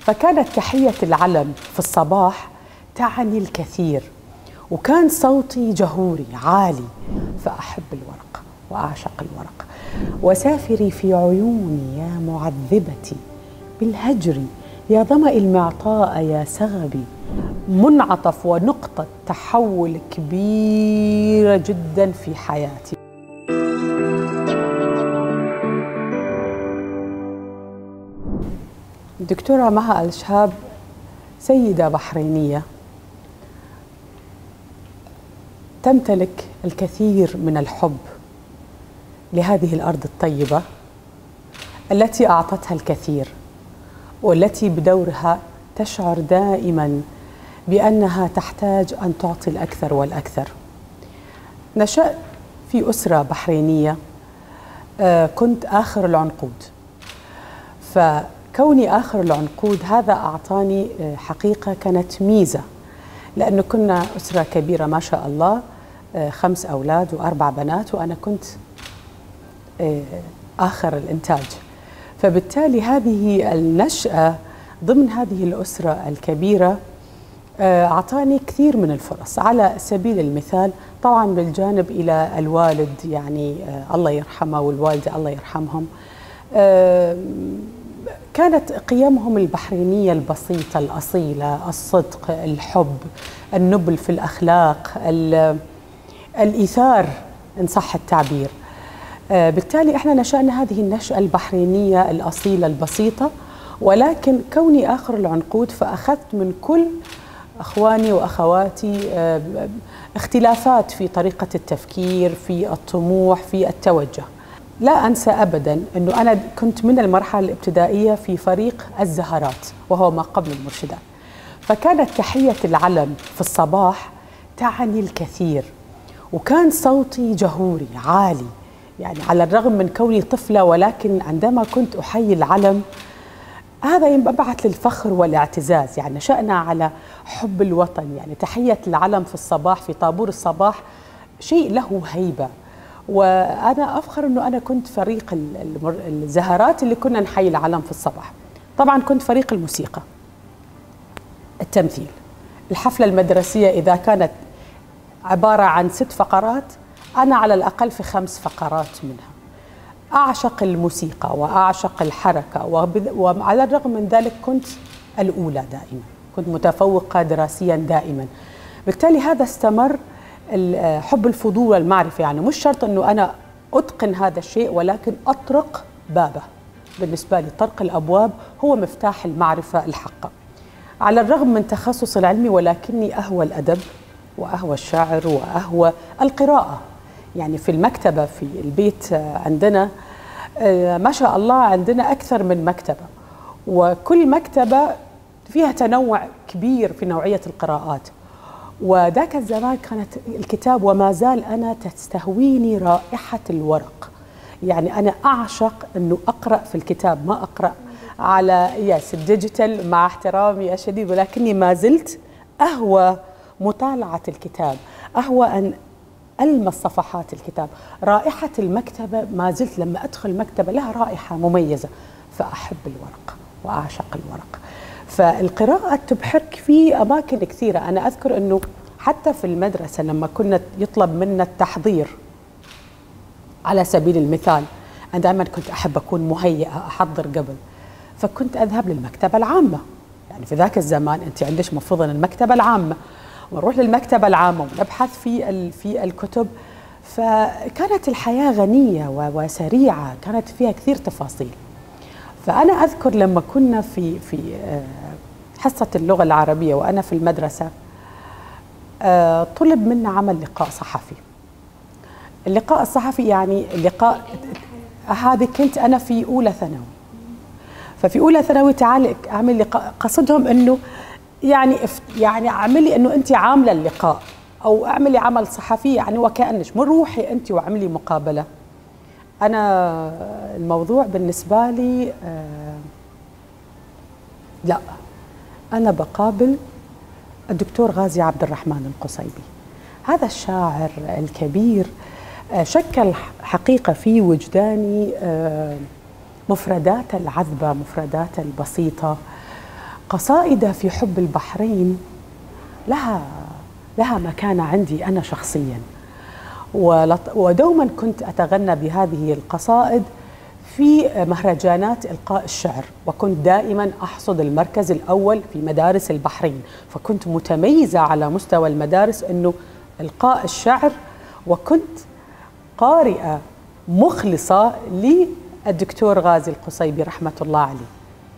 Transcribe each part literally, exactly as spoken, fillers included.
فكانت تحية العلم في الصباح تعني الكثير، وكان صوتي جهوري عالي، فأحب الورق وأعشق الورق. وسافري في عيوني يا معذبتي بالهجر، يا ظمأ المعطاء يا سغبي. منعطف ونقطة تحول كبيرة جدا في حياتي. الدكتورة مها الشهاب سيدة بحرينية تمتلك الكثير من الحب لهذه الأرض الطيبة التي أعطتها الكثير، والتي بدورها تشعر دائما بأنها تحتاج أن تعطي الأكثر والأكثر. نشأت في أسرة بحرينية، كنت آخر العنقود، فكوني آخر العنقود هذا أعطاني حقيقة كانت ميزة، لأنه كنا أسرة كبيرة ما شاء الله، خمس أولاد وأربع بنات، وأنا كنت آخر الإنتاج. فبالتالي هذه النشأة ضمن هذه الأسرة الكبيرة أعطاني كثير من الفرص. على سبيل المثال طبعا بالجانب إلى الوالد، يعني الله يرحمه والوالدة الله يرحمهم، كانت قيمهم البحرينية البسيطة الأصيلة، الصدق، الحب، النبل في الأخلاق، الإيثار إن صح التعبير. بالتالي احنا نشأنا هذه النشأة البحرينية الأصيلة البسيطة، ولكن كوني آخر العنقود فأخذت من كل أخواني وأخواتي اختلافات في طريقة التفكير، في الطموح، في التوجه. لا أنسى أبدا أنه أنا كنت من المرحلة الابتدائية في فريق الزهرات وهو ما قبل المرشدات، فكانت تحية العلم في الصباح تعني الكثير، وكان صوتي جهوري عالي، يعني على الرغم من كوني طفلة، ولكن عندما كنت أحيي العلم هذا ينبعث للفخر والاعتزاز. يعني نشأنا على حب الوطن، يعني تحية العلم في الصباح في طابور الصباح شيء له هيبة. وأنا أفخر أنه أنا كنت فريق الزهرات اللي كنا نحيي العلم في الصباح. طبعا كنت فريق الموسيقى، التمثيل، الحفلة المدرسية إذا كانت عبارة عن ست فقرات أنا على الأقل في خمس فقرات منها. أعشق الموسيقى وأعشق الحركة، وعلى الرغم من ذلك كنت الأولى دائما، كنت متفوقة دراسيا دائما. بالتالي هذا استمر حب الفضول والمعرفة، يعني مش شرط أنه أنا أتقن هذا الشيء، ولكن أطرق بابه. بالنسبة لي طرق الأبواب هو مفتاح المعرفة الحقة. على الرغم من تخصص العلمي ولكني أهوى الأدب وأهوى الشاعر وأهوى القراءة. يعني في المكتبة في البيت عندنا ما شاء الله عندنا أكثر من مكتبة، وكل مكتبة فيها تنوع كبير في نوعية القراءات. وذاك الزمان كانت الكتاب وما زال أنا تستهويني رائحة الورق، يعني أنا أعشق أنه أقرأ في الكتاب، ما أقرأ على ياس الديجيتال مع احترامي الشديد، ولكني ما زلت أهوى مطالعة الكتاب، أهوى أن ألمس صفحات الكتاب. رائحة المكتبة ما زلت لما أدخل المكتبة لها رائحة مميزة، فأحب الورق وأعشق الورق. فالقراءة تبحرك في أماكن كثيرة. أنا أذكر أنه حتى في المدرسة لما كنا يطلب منا التحضير على سبيل المثال، أنا دائما كنت أحب أكون مهيئة أحضر قبل، فكنت أذهب للمكتبة العامة. يعني في ذاك الزمان أنت عندك مفروض المكتبة العامة، ونروح للمكتبة العامة ونبحث في في الكتب. فكانت الحياة غنية وسريعة، كانت فيها كثير تفاصيل. فأنا أذكر لما كنا في في حصة اللغة العربية وأنا في المدرسة، طلب منا عمل لقاء صحفي. اللقاء الصحفي يعني اللقاء هذه كنت أنا في أولى ثانوي، ففي أولى ثانوي تعالي أعمل لقاء، قصدهم إنه يعني يعني اعملي انه انت عامله اللقاء او اعملي عمل صحفي، يعني وكانش من روحي انت واعملي مقابله. انا الموضوع بالنسبه لي آه لا، انا بقابل الدكتور غازي عبد الرحمن القصيبي، هذا الشاعر الكبير آه شكل حقيقه في وجداني آه مفردات العذبه، مفردات البسيطه، قصائد في حب البحرين لها لها مكانة عندي أنا شخصياً، ودوما كنت أتغنى بهذه القصائد في مهرجانات إلقاء الشعر، وكنت دائما أحصد المركز الأول في مدارس البحرين، فكنت متميزة على مستوى المدارس أنه إلقاء الشعر، وكنت قارئة مخلصة للدكتور غازي القصيبي رحمة الله عليه.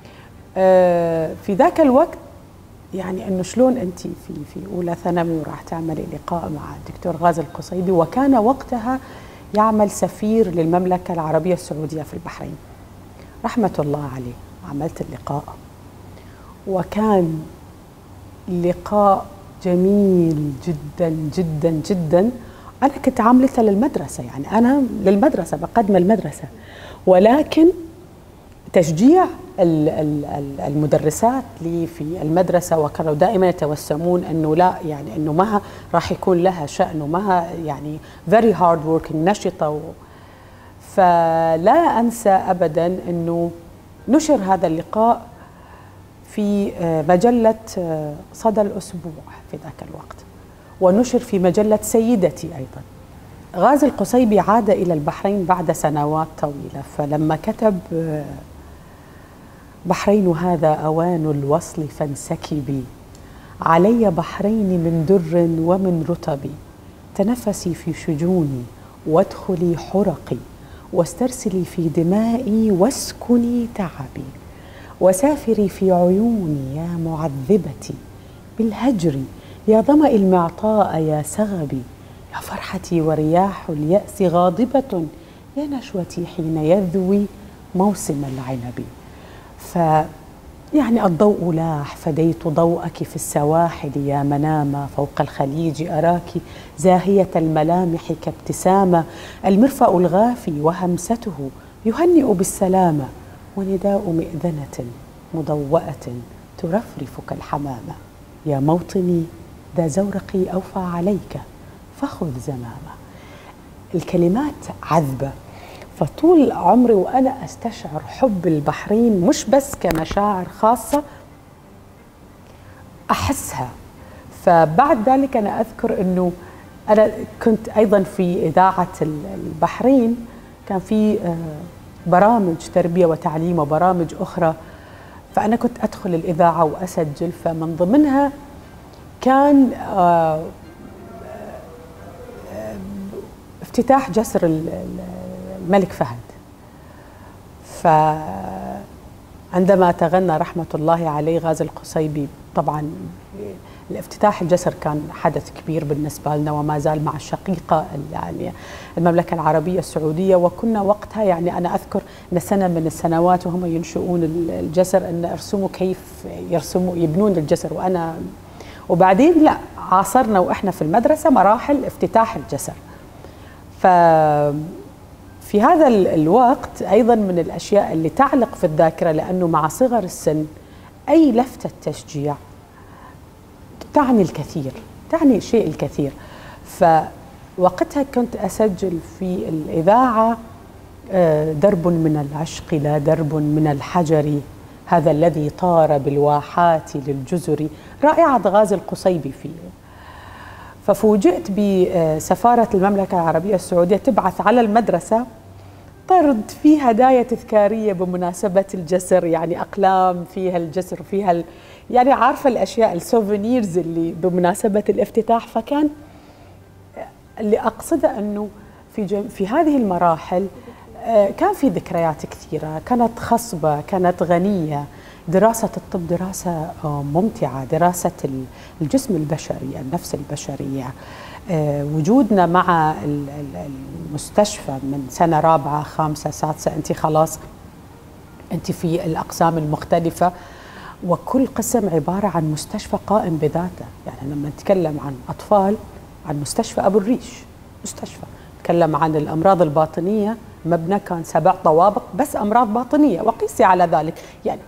في ذاك الوقت يعني انه شلون انت في في اولى ثانوي وراح تعملي لقاء مع الدكتور غازي القصيبي، وكان وقتها يعمل سفير للمملكه العربيه السعوديه في البحرين رحمه الله عليه. عملت اللقاء وكان لقاء جميل جدا جدا جدا. انا كنت عاملته للمدرسه، يعني انا للمدرسه بقدم المدرسه، ولكن تشجيع المدرسات لي في المدرسة وكانوا دائما يتوسمون أنه لا، يعني أنه ما راح يكون لها شأن وما يعني very hard working نشطة و... فلا أنسى أبدا أنه نشر هذا اللقاء في مجلة صدى الأسبوع في ذاك الوقت، ونشر في مجلة سيدتي أيضا. غازي القصيبي عاد إلى البحرين بعد سنوات طويلة، فلما كتب بحرين هذا أوان الوصل فانسكبي، علي بحرين من در ومن رطب، تنفسي في شجوني وادخلي حرقي، واسترسلي في دمائي واسكني تعبي، وسافري في عيوني يا معذبتي، بالهجر يا ظمأ المعطاء يا سغبي، يا فرحتي ورياح اليأس غاضبة، يا نشوتي حين يذوي موسم العنب. ف يعني الضوء لاح فديت ضوءك في السواحل يا منامة، فوق الخليج أراك زاهية الملامح كابتسامة، المرفأ الغافي وهمسته يهنئ بالسلامة، ونداء مئذنة مضوأة ترفرف كالحمامة، يا موطني ذا زورقي أوفى عليك فخذ زمامة. الكلمات عذبة، فطول عمري وأنا أستشعر حب البحرين مش بس كمشاعر خاصة أحسها. فبعد ذلك أنا أذكر أنه أنا كنت أيضا في إذاعة البحرين، كان في برامج تربية وتعليم وبرامج أخرى، فأنا كنت أدخل الإذاعة وأسجل، فمن ضمنها كان افتتاح جسر الملك فهد. فعندما تغنى رحمة الله عليه غازي القصيبي، طبعا الافتتاح الجسر كان حدث كبير بالنسبة لنا، وما زال مع الشقيقة يعني المملكة العربية السعودية. وكنا وقتها يعني أنا أذكر أن سنة من السنوات وهم ينشؤون الجسر أن ارسموا كيف يرسموا يبنون الجسر، وأنا وبعدين لا عاصرنا وإحنا في المدرسة مراحل افتتاح الجسر. ف في هذا الوقت أيضا من الأشياء اللي تعلق في الذاكرة، لأنه مع صغر السن أي لفتة تشجيع تعني الكثير، تعني شيء الكثير. فوقتها كنت أسجل في الإذاعة درب من العشق لا درب من الحجر، هذا الذي طار بالواحات للجزر، رائعة غازي القصيبي فيه. ففوجئت بسفارة المملكة العربية السعودية تبعث على المدرسة طرد فيه هدايا تذكارية بمناسبة الجسر، يعني أقلام فيها الجسر، فيها ال... يعني عارفة الأشياء السوفينيرز اللي بمناسبة الافتتاح. فكان اللي أقصده أنه في, جم... في هذه المراحل كان في ذكريات كثيرة، كانت خصبة، كانت غنية. دراسة الطب دراسة ممتعة، دراسة الجسم البشري، النفس البشرية، وجودنا مع المستشفى من سنة رابعة خامسة سادسة، أنت خلاص أنت في الأقسام المختلفة، وكل قسم عبارة عن مستشفى قائم بذاته. يعني لما نتكلم عن أطفال عن مستشفى أبو الريش، مستشفى نتكلم عن الأمراض الباطنية، مبنى كان سبع طوابق بس أمراض باطنية، وقيسي على ذلك، يعني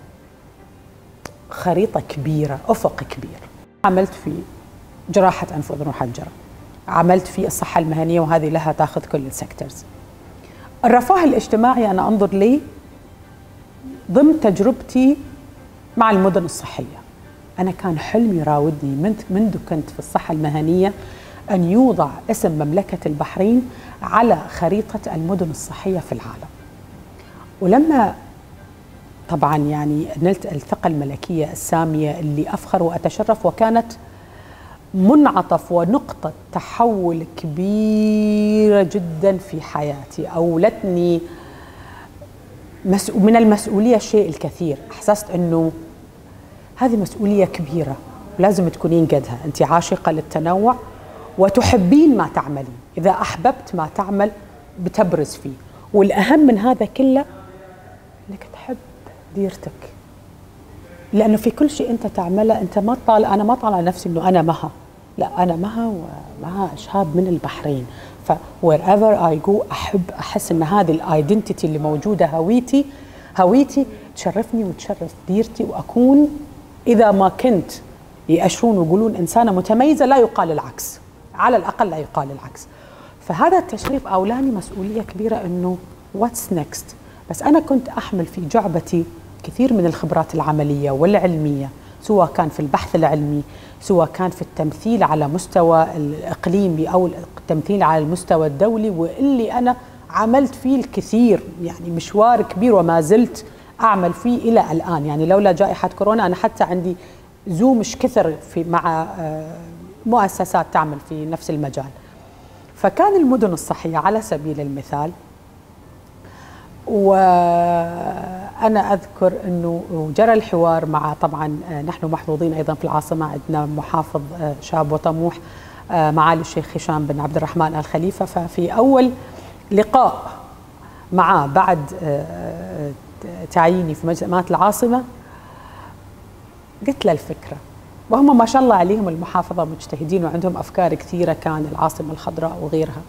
خريطة كبيرة، أفق كبير. عملت في جراحة أنف وأذن وحنجرة، عملت في الصحة المهنية، وهذه لها تاخذ كل السيكتورز. الرفاه الاجتماعي أنا أنظر لي ضمن تجربتي مع المدن الصحية. أنا كان حلمي يراودني منذ منذ كنت في الصحة المهنية أن يوضع اسم مملكة البحرين على خريطة المدن الصحية في العالم. ولما طبعا يعني نلت الثقة الملكية السامية اللي أفخر وأتشرف، وكانت منعطف ونقطة تحول كبيرة جدا في حياتي، أولتني من المسؤولية الشيء الكثير. أحسست أنه هذه مسؤولية كبيرة لازم تكونين قدها. أنت عاشقة للتنوع وتحبين ما تعملين، إذا أحببت ما تعمل بتبرز فيه، والأهم من هذا كله أنك تحب ديرتك، لأنه في كل شيء أنت تعمله أنت ما طالع، أنا ما طالع نفسي أنه أنا مها، لا أنا مها ومها شاب من البحرين. ف wherever I go أحب أحس أن هذه الايدنتيتي اللي موجودة، هويتي هويتي تشرفني وتشرف ديرتي، وأكون إذا ما كنت يأشرون ويقولون إنسانة متميزة لا يقال العكس، على الأقل لا يقال العكس. فهذا التشريف أولاني مسؤولية كبيرة أنه what's next. بس أنا كنت أحمل في جعبتي كثير من الخبرات العملية والعلمية، سواء كان في البحث العلمي، سواء كان في التمثيل على مستوى الإقليمي أو التمثيل على المستوى الدولي، واللي أنا عملت فيه الكثير، يعني مشوار كبير وما زلت أعمل فيه إلى الآن. يعني لولا جائحة كورونا أنا حتى عندي زوم مش كثر في مع مؤسسات تعمل في نفس المجال. فكان المدن الصحية على سبيل المثال، وأنا أذكر أنه جرى الحوار مع، طبعا نحن محظوظين أيضا في العاصمة عندنا محافظ شاب وطموح معالي الشيخ هشام بن عبد الرحمن الخليفة. ففي أول لقاء معه بعد تعييني في مجلس أمانة العاصمة قلت له الفكرة، وهم ما شاء الله عليهم المحافظة مجتهدين وعندهم أفكار كثيرة، كان العاصمة الخضراء وغيرها.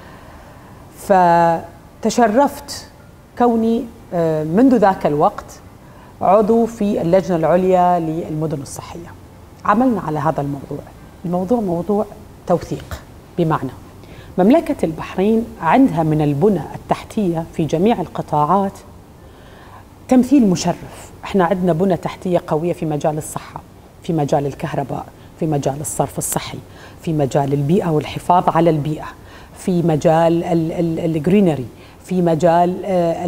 فتشرفت كوني منذ ذاك الوقت عضو في اللجنة العليا للمدن الصحية. عملنا على هذا الموضوع. الموضوع موضوع توثيق، بمعنى مملكة البحرين عندها من البنى التحتية في جميع القطاعات تمثيل مشرف. احنا عندنا بنى تحتية قوية في مجال الصحة، في مجال الكهرباء، في مجال الصرف الصحي، في مجال البيئة والحفاظ على البيئة، في مجال الجرينري، في مجال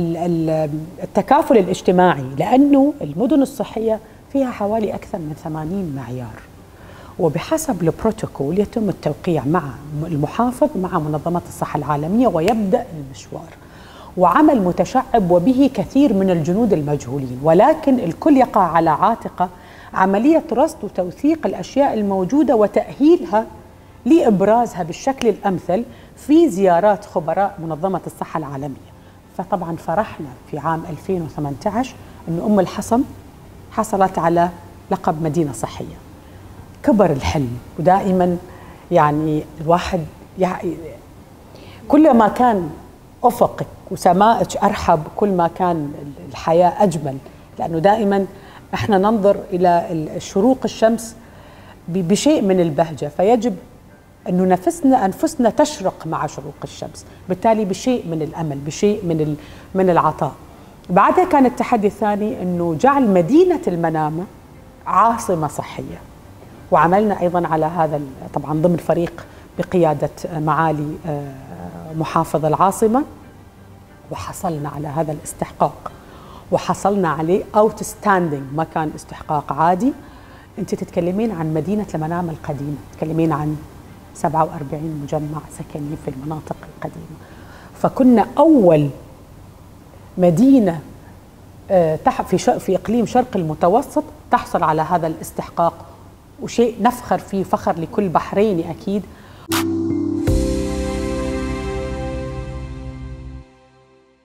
التكافل الاجتماعي، لأنه المدن الصحية فيها حوالي أكثر من ثمانين معيار، وبحسب البروتوكول يتم التوقيع مع المحافظ مع منظمة الصحة العالمية، ويبدأ المشوار. وعمل متشعب وبه كثير من الجنود المجهولين، ولكن الكل يقع على عاتقه عملية رصد وتوثيق الأشياء الموجودة وتأهيلها لإبرازها بالشكل الأمثل في زيارات خبراء منظمة الصحة العالمية. فطبعا فرحنا في عام ألفين وثمانية عشر أن أم الحصم حصلت على لقب مدينة صحية. كبر الحلم، ودائما يعني الواحد يعني كل ما كان أفقك وسمائك أرحب كل ما كان الحياة أجمل، لأنه دائما احنا ننظر إلى شروق الشمس بشيء من البهجة، فيجب أنه نفسنا أنفسنا تشرق مع شروق الشمس، بالتالي بشيء من الأمل، بشيء من من العطاء. بعدها كان التحدي الثاني أنه جعل مدينة المنامة عاصمة صحية، وعملنا أيضا على هذا طبعا ضمن فريق بقيادة معالي محافظ العاصمة، وحصلنا على هذا الاستحقاق، وحصلنا عليه اوتستاندينج، ما كان استحقاق عادي. انت تتكلمين عن مدينة المنامة القديمة، تتكلمين عن سبعة وأربعين مجمع سكني في المناطق القديمة. فكنا أول مدينة في في إقليم شرق المتوسط تحصل على هذا الاستحقاق، وشيء نفخر فيه، فخر لكل بحريني أكيد.